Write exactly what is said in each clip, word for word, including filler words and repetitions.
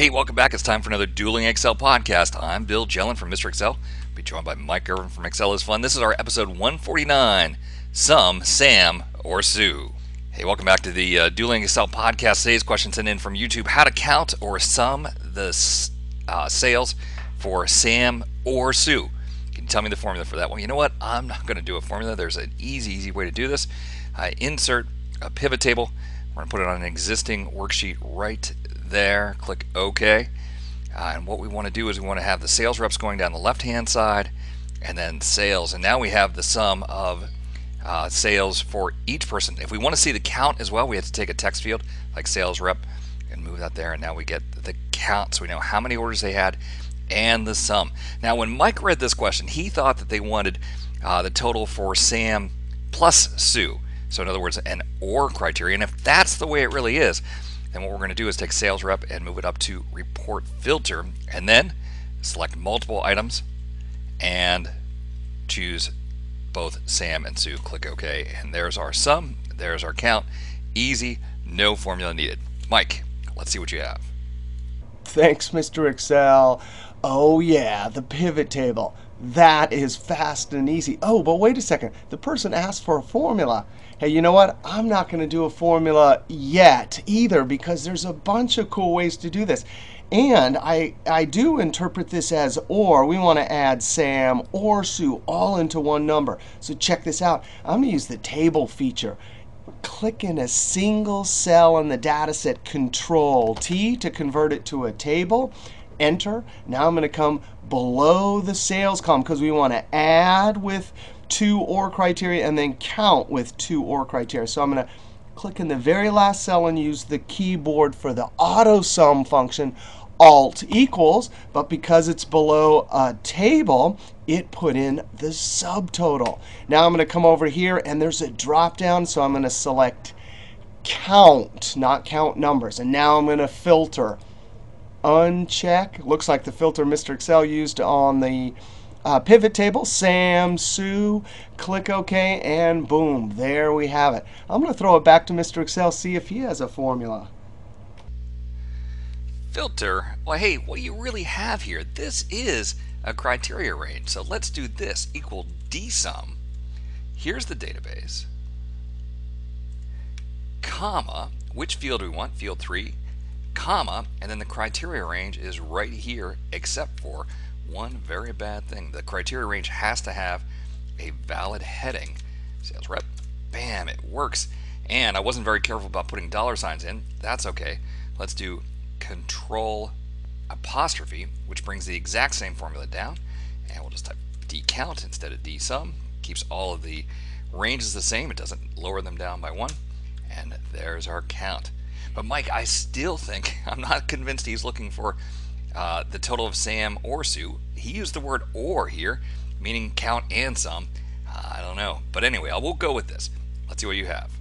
Hey, welcome back. It's time for another Dueling Excel podcast. I'm Bill Jelen from Mister Excel. I'll be joined by Mike Irvin from Excel is Fun. This is our episode one forty-nine, Sum, Sam, or Sue. Hey, welcome back to the uh, Dueling Excel podcast. Today's question sent in from YouTube: how to count or sum the uh, sales for Sam or Sue. Can you tell me the formula for that? Well, you know what? I'm not going to do a formula. There's an easy, easy way to do this. I insert a pivot table. We're going to put it on an existing worksheet right there. Click OK. Uh, and what we want to do is we want to have the sales reps going down the left hand side and then sales. And now we have the sum of uh, sales for each person. If we want to see the count as well, we have to take a text field like sales rep and move that there. And now we get the count, so we know how many orders they had and the sum. Now, when Mike read this question, he thought that they wanted uh, the total for Sam plus Sue. So in other words, an or criteria. And if that's the way it really is, then what we're going to do is take sales rep and move it up to report filter, and then select multiple items and choose both Sam and Sue. Click OK, and there's our sum, there's our count. Easy, no formula needed. Mike, let's see what you have. Thanks, Mister Excel. Oh yeah, the pivot table. That is fast and easy. Oh, but wait a second. The person asked for a formula. Hey, you know what? I'm not going to do a formula yet either, because there's a bunch of cool ways to do this. And I, I do interpret this as or. We want to add Sam or Sue all into one number. So check this out. I'm going to use the table feature. Click in a single cell in the data set, Control T to convert it to a table. Enter. Now I'm going to come below the sales column because we want to add with two or criteria and then count with two or criteria. So I'm going to click in the very last cell and use the keyboard for the auto sum function, Alt equals, but because it's below a table, it put in the subtotal. Now I'm going to come over here and there's a drop down, so I'm going to select count, not count numbers. And now I'm going to filter. Uncheck. Looks like the filter Mister Excel used on the uh, pivot table. Sam, Sue. Click OK, and boom, there we have it. I'm going to throw it back to Mister Excel, see if he has a formula. Filter. Well, hey, what you really have here, this is a criteria range. So let's do this. Equal D sum. Here's the database. Comma. Which field do we want? Field three. Comma, and then the criteria range is right here, except for one very bad thing. The criteria range has to have a valid heading. Sales rep, bam, it works. And I wasn't very careful about putting dollar signs in. That's okay. Let's do control apostrophe, which brings the exact same formula down. And we'll just type DCOUNT instead of DSUM. Keeps all of the ranges the same. It doesn't lower them down by one. And there's our count. But Mike, I still think, I'm not convinced he's looking for uh, the total of Sam or Sue. He used the word or here, meaning count and sum. Uh, I don't know. But anyway, I will go with this. Let's see what you have.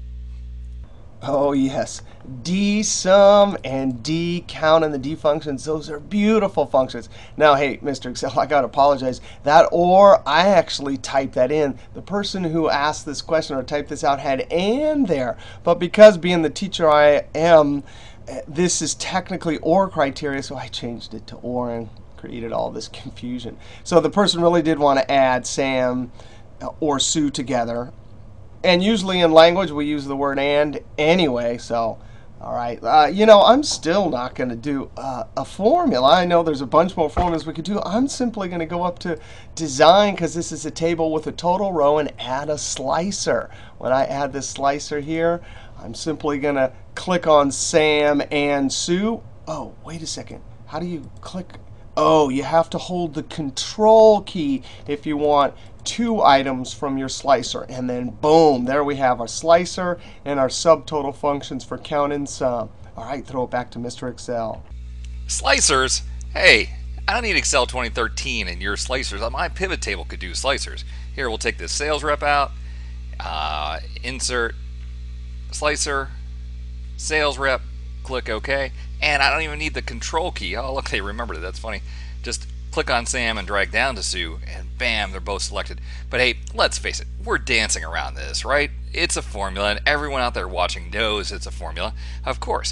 Oh yes, DSUM and DCOUNT and the D functions, those are beautiful functions. Now hey, Mister Excel, I got to apologize. That or, I actually typed that in. The person who asked this question or typed this out had and there. But because being the teacher I am, this is technically or criteria, so I changed it to or and created all this confusion. So the person really did want to add Sam or Sue together. And usually in language, we use the word and anyway. So, all right. Uh, you know, I'm still not going to do uh, a formula. I know there's a bunch more formulas we could do. I'm simply going to go up to Design, because this is a table with a total row, and add a slicer. When I add this slicer here, I'm simply going to click on Sam and Sue. Oh, wait a second. How do you click? Oh, you have to hold the Control key if you want two items from your slicer. And then boom, there we have our slicer and our subtotal functions for count and sum. All right, throw it back to Mister Excel. Slicers? Hey, I don't need Excel twenty thirteen and your slicers. My pivot table could do slicers. Here, we'll take this sales rep out, uh, insert slicer, sales rep, click OK. And I don't even need the control key. Oh, look, they remembered it. That's funny. Just click on Sam and drag down to Sue, and bam, they're both selected. But hey, let's face it, we're dancing around this, right? It's a formula, and everyone out there watching knows it's a formula. Of course,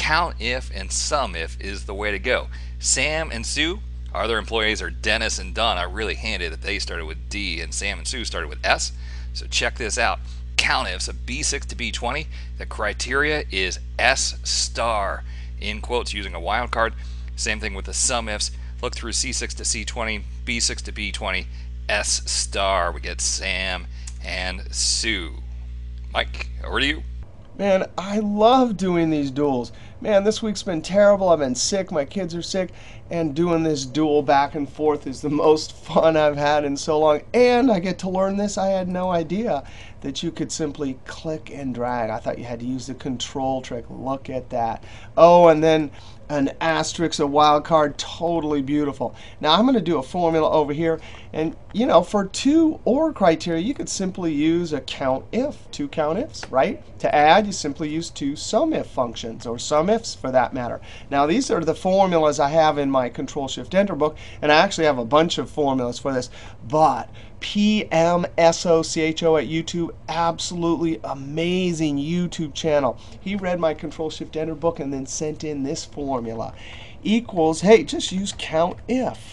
COUNTIF and SUMIF is the way to go. Sam and Sue, our other employees are Dennis and Donna. Really handy that they started with D and Sam and Sue started with S. So check this out. COUNTIF, so B six to B twenty. The criteria is S star, in quotes using a wildcard. Same thing with the SUMIFs. Look through C six to C twenty, B six to B twenty, S star. We get Sam and Sue. Mike, over to you. Man, I love doing these duels. Man, this week's been terrible. I've been sick. My kids are sick. And doing this duel back and forth is the most fun I've had in so long. And I get to learn this. I had no idea that you could simply click and drag. I thought you had to use the control trick. Look at that. Oh, and then an asterisk, a wildcard, totally beautiful. Now I'm going to do a formula over here. And, you know, for two or criteria, you could simply use a COUNTIF, two COUNTIFs, right? To add, you simply use two SUMIF functions, or SUMIFs for that matter. Now these are the formulas I have in my Control-Shift-Enter book. And I actually have a bunch of formulas for this. But P M S O C H O at YouTube, absolutely amazing YouTube channel. He read my Control-Shift-Enter book and then sent in this formula. Equals, hey, just use COUNTIF.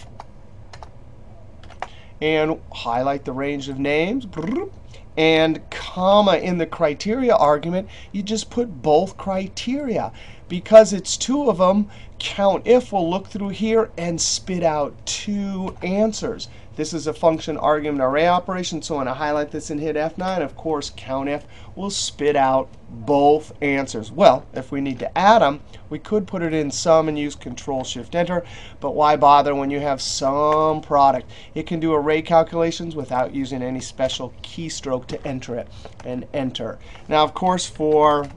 And highlight the range of names. And comma in the criteria argument, you just put both criteria. Because it's two of them, COUNTIF will look through here and spit out two answers. This is a function argument array operation, so when I highlight this and hit F nine, of course, COUNTIF will spit out both answers. Well, if we need to add them, we could put it in sum and use Control-Shift-Enter, but why bother when you have SUMPRODUCT? It can do array calculations without using any special keystroke to enter it, and enter. Now, of course, for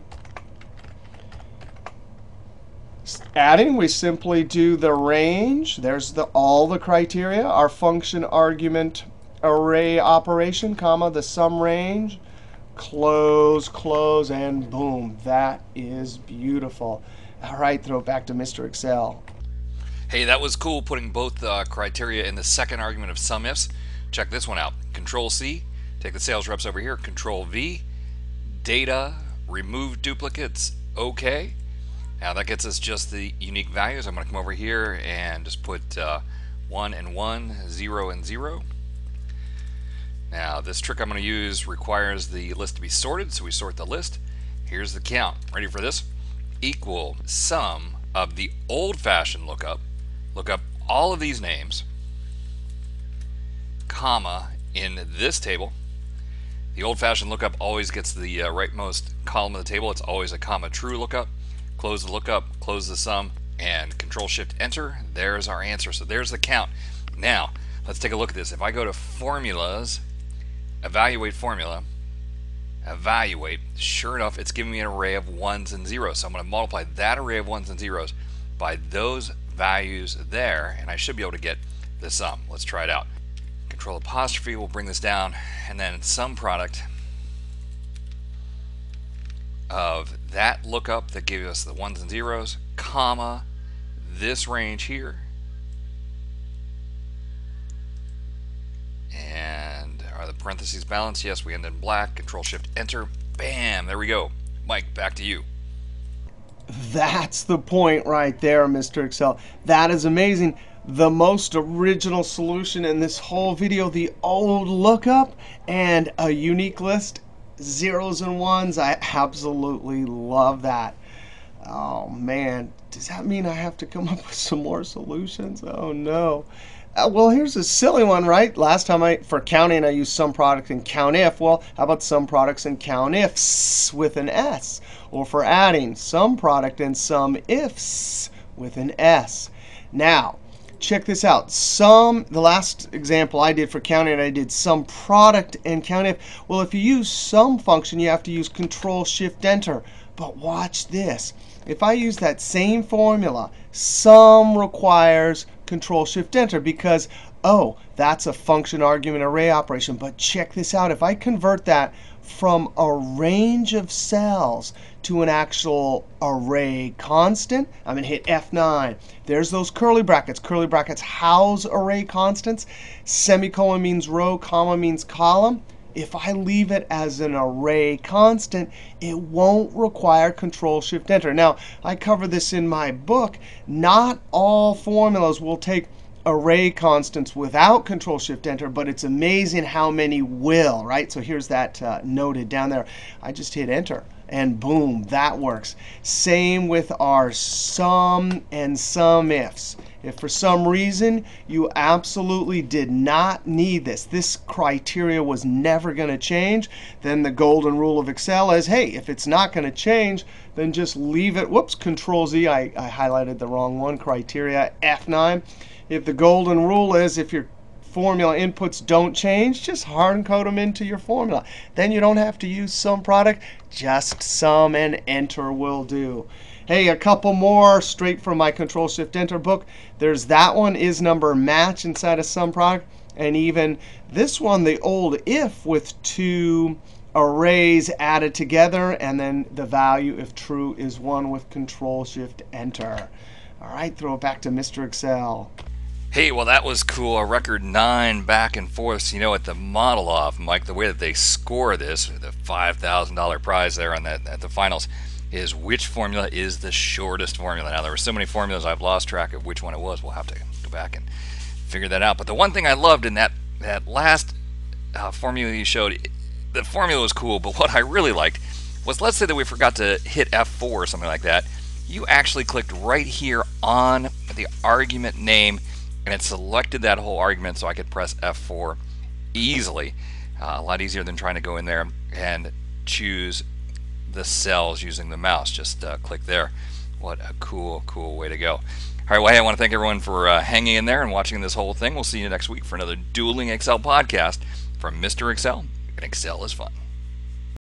adding, we simply do the range. There's the all the criteria. Our function argument array operation, comma, the sum range. Close, close, and boom. That is beautiful. All right, throw it back to Mister Excel. Hey, that was cool putting both uh, criteria in the second argument of SUMIFs. Check this one out. Control C, take the sales reps over here. Control V, data, remove duplicates, OK. Now that gets us just the unique values. I'm going to come over here and just put uh, one and one, zero and zero. Now this trick I'm going to use requires the list to be sorted, so we sort the list. Here's the count. Ready for this? Equal sum of the old-fashioned lookup. Look up all of these names, comma, in this table. The old-fashioned lookup always gets the uh, rightmost column of the table. It's always a comma true lookup. Close the lookup, close the sum, and Control-Shift-Enter. There's our answer. So there's the count. Now, let's take a look at this. If I go to Formulas, Evaluate Formula, Evaluate, sure enough, it's giving me an array of ones and zeros. So I'm going to multiply that array of ones and zeros by those values there, and I should be able to get the sum. Let's try it out. Control apostrophe will bring this down, and then sum product of that lookup that gives us the ones and zeros, comma, this range here. And are the parentheses balanced? Yes, we end in black. Control-Shift-Enter. Bam! There we go. Mike, back to you. That's the point right there, Mister Excel. That is amazing. The most original solution in this whole video, the old lookup and a unique list. Zeros and ones, I absolutely love that. Oh man, does that mean I have to come up with some more solutions? Oh no. Uh, well, here's a silly one, right? Last time I, for counting, I used SUMPRODUCT and COUNTIF. Well, how about SUMPRODUCTs and COUNTIFs with an S? Or for adding, SUMPRODUCT and SUMIFs with an S. Now, check this out. Sum, the last example I did for counting, I did SUMPRODUCT and COUNTIF. Well, if you use sum function, you have to use Control-Shift-Enter. But watch this. If I use that same formula, sum requires Control-Shift-Enter because, oh, that's a function argument array operation. But check this out. If I convert that from a range of cells to an actual array constant, I'm going to hit F nine. There's those curly brackets. Curly brackets house array constants. Semicolon means row, comma means column. If I leave it as an array constant, it won't require Control Shift Enter. Now, I cover this in my book. Not all formulas will take array constants without Control Shift Enter, but it's amazing how many will, right? So here's that uh, noted down there. I just hit Enter, and boom, that works. Same with our sum and SUMIFs. If for some reason you absolutely did not need this, this criteria was never going to change, then the golden rule of Excel is, hey, if it's not going to change, then just leave it. Whoops, Control Z, I, I highlighted the wrong one, criteria, F nine. If the golden rule is if your formula inputs don't change, just hard code them into your formula. Then you don't have to use SUMPRODUCT, just sum and enter will do. Hey, a couple more straight from my Control Shift Enter book. There's that one, is number match inside of SUMPRODUCT. And even this one, the old if with two arrays added together, and then the value, if true, is one with Control Shift Enter. All right, throw it back to Mister Excel. Hey, well, that was cool. A record nine back and forth. You know, at the model off, Mike, the way that they score this, the five thousand dollar prize there on that at the finals, is which formula is the shortest formula. Now, there were so many formulas I've lost track of which one it was. We'll have to go back and figure that out. But the one thing I loved in that, that last uh, formula you showed, the formula was cool, but what I really liked was, let's say that we forgot to hit F four or something like that. You actually clicked right here on the argument name, and it selected that whole argument so I could press F four easily. Uh, a lot easier than trying to go in there and choose the cells using the mouse. Just uh, click there. What a cool, cool way to go. All right, well, hey, I want to thank everyone for uh, hanging in there and watching this whole thing. We'll see you next week for another Dueling Excel podcast from Mister Excel, and Excel is fun.